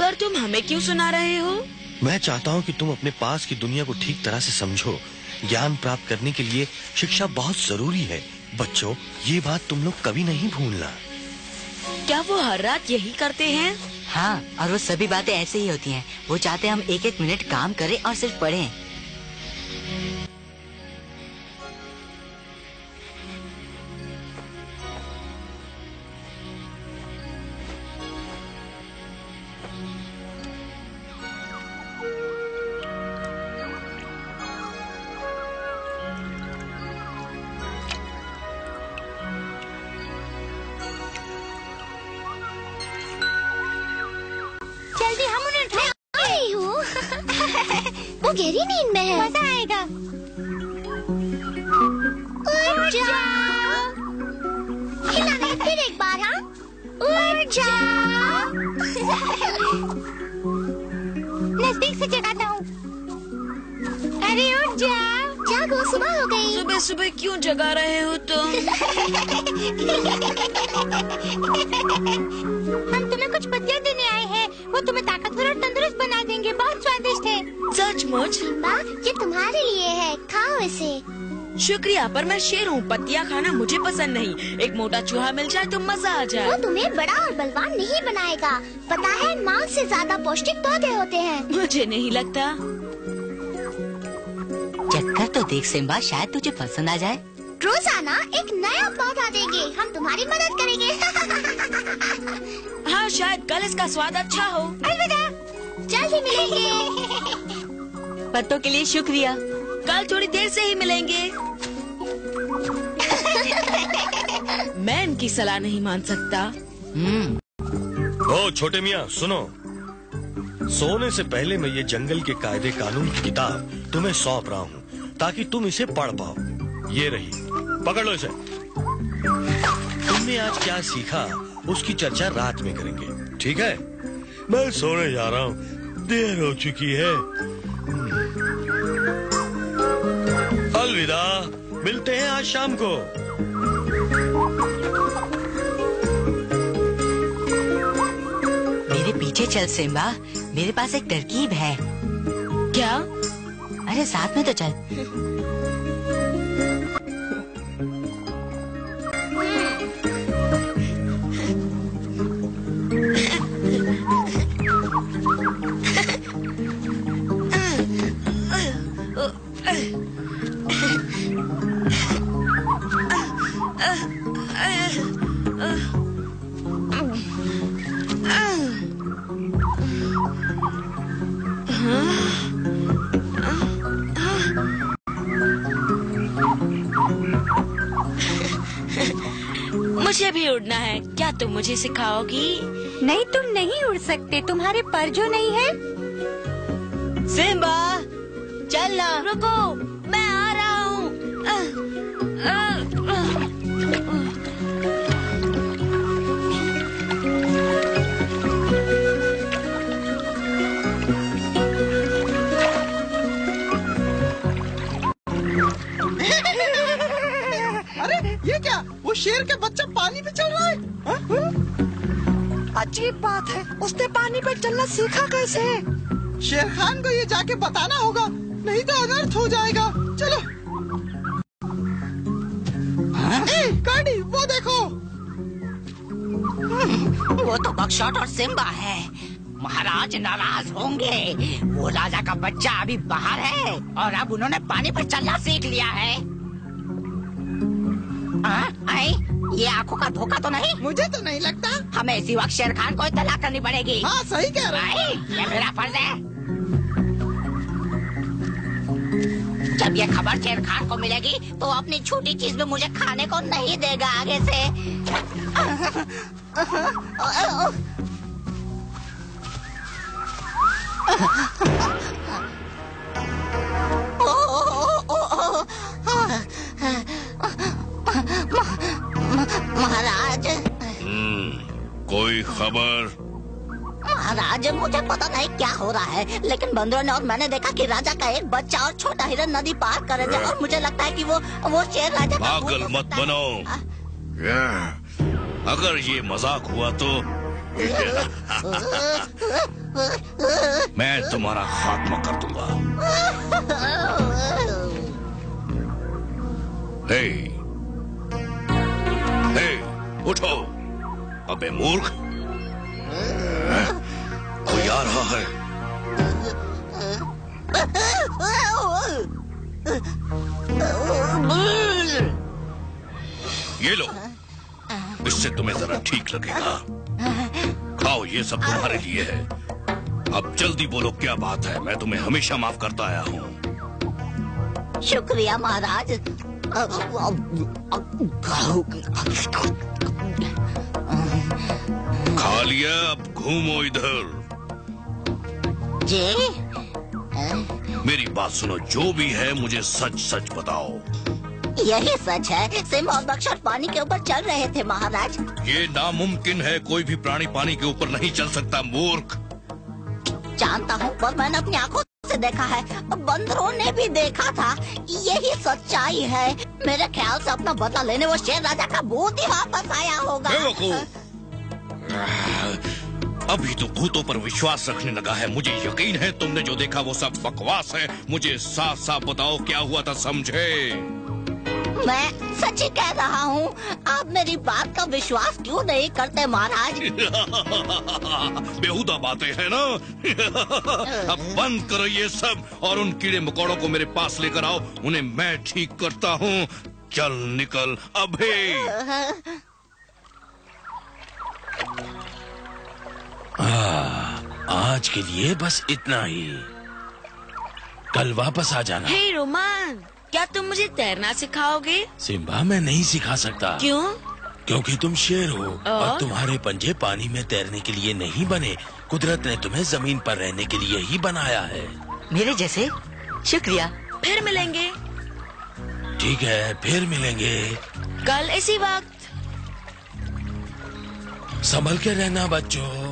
पर तुम हमें क्यों सुना रहे हो? मैं चाहता हूँ कि तुम अपने पास की दुनिया को ठीक तरह से समझो। ज्ञान प्राप्त करने के लिए शिक्षा बहुत जरूरी है। बच्चों, ये बात तुम लोग कभी नहीं भूलना। क्या वो हर रात यही करते हैं? हाँ, और वो सभी बातें ऐसे ही होती हैं। वो चाहते हैं हम एक एक मिनट काम करें और सिर्फ पढ़ें। जल्दी हम उन्हें उठा रही हूँ। वो गहरी नींद में है। मजा आएगा। उठ जा। हिलाना फिर एक बार। हाँ, उठ जा। नजदीक से जगाता हूँ। अरे उठ जा। जागो, सुबह हो गई। सुबह सुबह क्यों जगा रहे हो तुम? हम तुम्हें कुछ पत्तियाँ देने आए हैं। वो तुम्हें ताकतवर और तंदुरुस्त बना देंगे। बहुत स्वादिष्ट है। सचमुच? सिम्बा, ये तुम्हारे लिए है, खाओ इसे। शुक्रिया, पर मैं शेर हूँ। पत्तियाँ खाना मुझे पसंद नहीं। एक मोटा चूहा मिल जाए तो मजा आ वो जाए। तुम्हें बड़ा और बलवान नहीं बनाएगा। पता है, मांस से ज्यादा पौष्टिक पौधे होते हैं। मुझे नहीं लगता। चक्कर तो देख सिम्बा, शायद तुझे पसंद आ जाए। रोजाना एक नया पौधा देंगे। हम तुम्हारी मदद करेंगे। हाँ, शायद कल इसका स्वाद अच्छा हो। अलविदा, जल्द ही मिलेंगे। पत्तों के लिए शुक्रिया। कल थोड़ी देर से ही मिलेंगे। मैं इनकी सलाह नहीं मान सकता। ओ छोटे मियाँ, सुनो। सोने से पहले मैं ये जंगल के कायदे कानून की किताब तुम्हें सौंप रहा हूँ, ताकि तुम इसे पढ़ पाओ। ये रही, पकड़ लो इसे। तुमने आज क्या सीखा उसकी चर्चा रात में करेंगे, ठीक है? मैं सोने जा रहा हूँ, देर हो चुकी है। अलविदा, मिलते हैं आज शाम को। मेरे पीछे चल सिम्बा, मेरे पास एक तरकीब है। क्या? अरे साथ में तो चल। मुझे भी उड़ना है। क्या तुम मुझे सिखाओगी? नहीं, तुम नहीं उड़ सकते। तुम्हारे पर जो नहीं है। सिम्बा, चल ना। रुको, मैं आ रहा हूँ। अरे ये क्या? वो शेर के बच्चा पानी पे चल रहा है। अजीब बात है, उसने पानी पे चलना सीखा कैसे? शेर खान को ये जाके बताना होगा, नहीं तो अनर्थ हो जाएगा। चलो। कार्डी, वो देखो। वो तो बकशॉट और सिम्बा है। महाराज नाराज होंगे। वो राजा का बच्चा अभी बाहर है और अब उन्होंने पानी पर चलना सीख लिया है। ये आंखों का धोखा तो नहीं? मुझे तो नहीं लगता। हमें इसी वक्त शेर खान को इत्तला करनी पड़ेगी। हाँ, सही कह रहा है। ये मेरा फर्ज है। जब ये खबर शेर खान को मिलेगी तो अपनी छोटी चीज में मुझे खाने को नहीं देगा आगे से। महाराज। कोई खबर? महाराज, मुझे पता नहीं क्या हो रहा है, लेकिन बंदरों ने और मैंने देखा कि राजा का एक बच्चा और छोटा हिरन नदी पार कर रहे थे और मुझे लगता है कि वो शेर राजा का पागल मत बनो। अगर ये मजाक हुआ तो मैं तुम्हारा खात्मा कर दूंगा। हे, हे, उठो। अबे मूर्ख, कोई आ रहा है। ये लो, इससे तुम्हें जरा ठीक लगेगा। खाओ, ये सब तुम्हारे लिए है। अब जल्दी बोलो क्या बात है, मैं तुम्हें हमेशा माफ करता आया हूँ। शुक्रिया महाराज। खा लिया, अब घूमो इधर। जी मेरी बात सुनो, जो भी है मुझे सच सच बताओ। यही सच है। सिम और बक्सर पानी के ऊपर चल रहे थे महाराज। ये नामुमकिन है, कोई भी प्राणी पानी के ऊपर नहीं चल सकता मूर्ख। जानता हूँ, पर मैंने अपनी आंखों से देखा है, बंदरों ने भी देखा था। यही सच्चाई है। मेरे ख्याल से अपना बदला लेने वो शेर राजा का भूत ही वापस आया होगा। अभी तो भूतों पर विश्वास रखने लगा है। मुझे यकीन है तुमने जो देखा वो सब बकवास है। मुझे साफ साफ बताओ क्या हुआ था, समझे? मैं सच ही कह रहा हूँ। आप मेरी बात का विश्वास क्यों नहीं करते महाराज? बेहुदा बातें हैं ना। अब बंद करो ये सब और उन कीड़े मकोड़ों को मेरे पास लेकर आओ। उन्हें मैं ठीक करता हूँ। चल निकल अभी। आज के लिए बस इतना ही। कल वापस आ जाना। हे रोमान, क्या तुम मुझे तैरना सिखाओगे? सिम्बा, मैं नहीं सिखा सकता। क्यों? क्योंकि तुम शेर हो और तुम्हारे पंजे पानी में तैरने के लिए नहीं बने। कुदरत ने तुम्हें जमीन पर रहने के लिए ही बनाया है। मेरे जैसे? शुक्रिया। फिर मिलेंगे। ठीक है, फिर मिलेंगे। कल इसी वक्त। संभल के रहना बच्चों।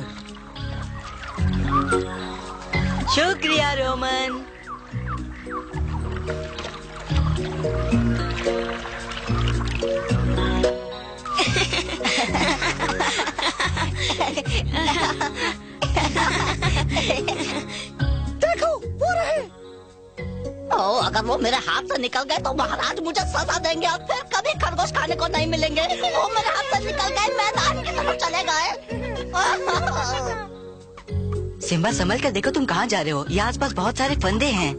शुक्रिया रोमन। देखो वो रहे। अगर वो मेरे हाथ से निकल गए तो महाराज मुझे सजा देंगे और फिर कभी खरगोश खाने को नहीं मिलेंगे। वो मेरे हाथ से निकल गए, मैदान की तरफ चले गए। सिम्बा, संभल कर देखो तुम कहाँ जा रहे हो। यहाँ आसपास बहुत सारे फंदे हैं।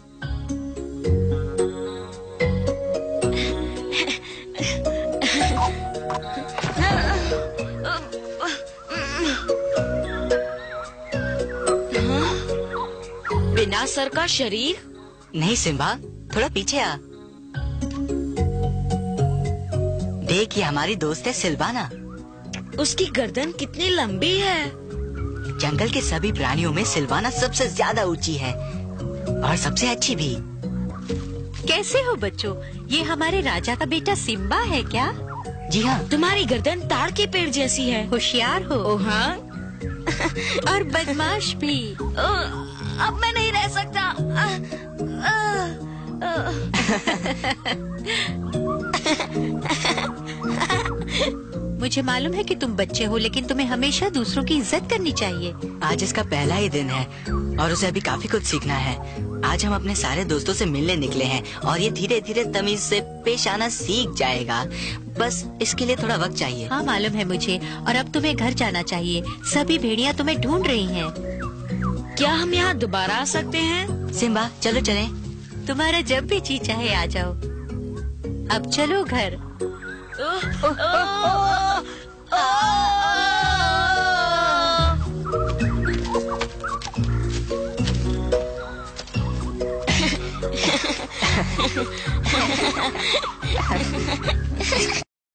बिना सर का शरीर? नहीं सिम्बा, थोड़ा पीछे आ। देख, ये हमारी दोस्त है सिल्वाना। उसकी गर्दन कितनी लंबी है। जंगल के सभी प्राणियों में सिल्वाना सबसे ज्यादा ऊंची है और सबसे अच्छी भी। कैसे हो बच्चों? ये हमारे राजा का बेटा सिम्बा है क्या? जी हाँ। तुम्हारी गर्दन ताड़ के पेड़ जैसी है। होशियार हो। ओ हाँ। और बदमाश भी। अब मैं नहीं रह सकता। मुझे मालूम है कि तुम बच्चे हो, लेकिन तुम्हें हमेशा दूसरों की इज्जत करनी चाहिए। आज इसका पहला ही दिन है और उसे अभी काफी कुछ सीखना है। आज हम अपने सारे दोस्तों से मिलने निकले हैं और ये धीरे धीरे तमीज से पेश आना सीख जाएगा। बस इसके लिए थोड़ा वक्त चाहिए। हाँ मालूम है मुझे। और अब तुम्हें घर जाना चाहिए। सभी भेड़िया तुम्हें ढूंढ रही हैं। क्या हम यहाँ दोबारा आ सकते हैं? सिम्बा, चलो चलें। तुम्हारा जब भी जी चाहे आ जाओ। अब चलो घर।